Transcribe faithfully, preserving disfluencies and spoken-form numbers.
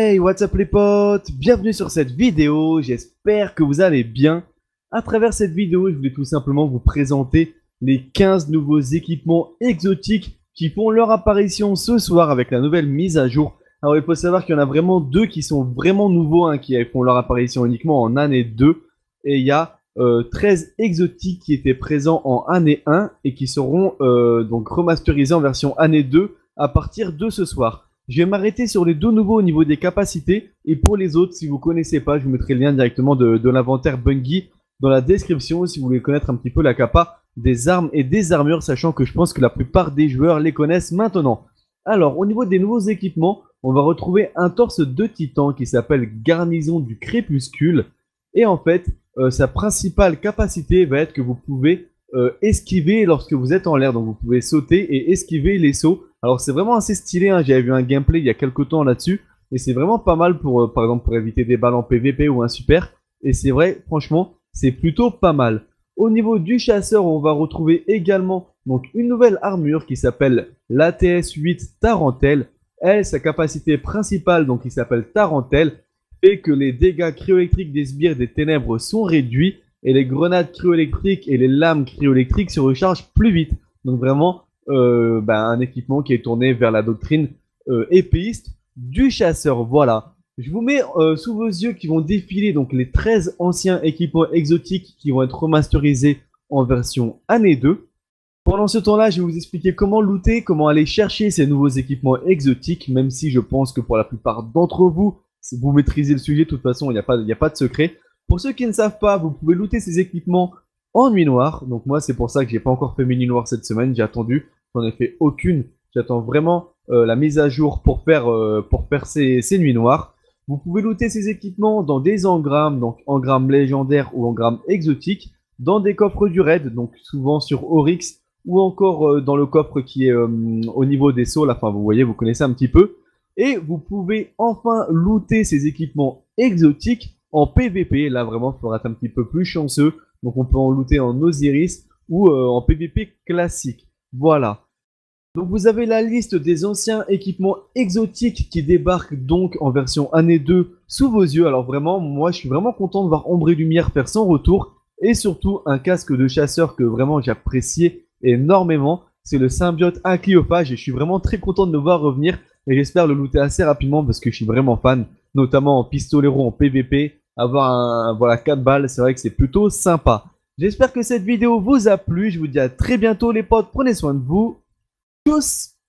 Hey, what's up les potes? Bienvenue sur cette vidéo, j'espère que vous allez bien. À travers cette vidéo, je voulais tout simplement vous présenter les quinze nouveaux équipements exotiques qui font leur apparition ce soir avec la nouvelle mise à jour. Alors il faut savoir qu'il y en a vraiment deux qui sont vraiment nouveaux, hein, qui font leur apparition uniquement en année deux. Et il y a euh, treize exotiques qui étaient présents en année un et qui seront euh, donc remasterisés en version année deux à partir de ce soir. Je vais m'arrêter sur les deux nouveaux au niveau des capacités. Et pour les autres, si vous ne connaissez pas, je vous mettrai le lien directement de, de l'inventaire Bungie dans la description si vous voulez connaître un petit peu la capa des armes et des armures, sachant que je pense que la plupart des joueurs les connaissent maintenant. Alors, au niveau des nouveaux équipements, on va retrouver un torse de titan qui s'appelle Garnison du Crépuscule. Et en fait, euh, sa principale capacité va être que vous pouvez euh, esquiver lorsque vous êtes en l'air. Donc vous pouvez sauter et esquiver les sauts. Alors c'est vraiment assez stylé, hein. J'avais vu un gameplay il y a quelques temps là-dessus. Et c'est vraiment pas mal pour, euh, par exemple, pour éviter des balles en P V P ou un super. Et c'est vrai, franchement, c'est plutôt pas mal. Au niveau du chasseur, on va retrouver également donc, une nouvelle armure qui s'appelle l'A T S huit Tarentelle. Elle, sa capacité principale, donc qui s'appelle Tarentelle, fait que les dégâts cryoélectriques des sbires des ténèbres sont réduits et les grenades cryoélectriques et les lames cryoélectriques se rechargent plus vite. Donc vraiment, euh, bah, un équipement qui est tourné vers la doctrine euh, épéiste du chasseur. Voilà. Je vous mets euh, sous vos yeux qui vont défiler donc les treize anciens équipements exotiques qui vont être remasterisés en version année deux. Pendant ce temps-là, je vais vous expliquer comment looter, comment aller chercher ces nouveaux équipements exotiques, même si je pense que pour la plupart d'entre vous, si vous maîtrisez le sujet, de toute façon, il n'y a pas, il n'y a pas de secret. Pour ceux qui ne savent pas, vous pouvez looter ces équipements en nuit noire. Donc moi, c'est pour ça que j'ai pas encore fait mes nuits noires cette semaine. J'ai attendu, j'en ai fait aucune. J'attends vraiment euh, la mise à jour pour faire, euh, pour faire ces, ces nuits noires. Vous pouvez looter ces équipements dans des engrammes, donc engrammes légendaires ou engrammes exotiques, dans des coffres du raid, donc souvent sur Oryx, ou encore euh, dans le coffre qui est euh, au niveau des sauts. Enfin, vous voyez, vous connaissez un petit peu. Et vous pouvez enfin looter ces équipements exotiques en P V P. Là, vraiment, il faudra être un petit peu plus chanceux. Donc, on peut en looter en Osiris ou euh, en P V P classique. Voilà. Donc, vous avez la liste des anciens équipements exotiques qui débarquent donc en version année deux sous vos yeux. Alors, vraiment, moi, je suis vraiment content de voir Ombre et Lumière faire son retour. Et surtout, un casque de chasseur que vraiment j'appréciais énormément. C'est le symbiote Acliophage et je suis vraiment très content de le voir revenir. Et j'espère le looter assez rapidement parce que je suis vraiment fan, notamment en pistolero en P V P. Avoir un, voilà, quatre balles, c'est vrai que c'est plutôt sympa. J'espère que cette vidéo vous a plu. Je vous dis à très bientôt les potes. Prenez soin de vous. Tchuss!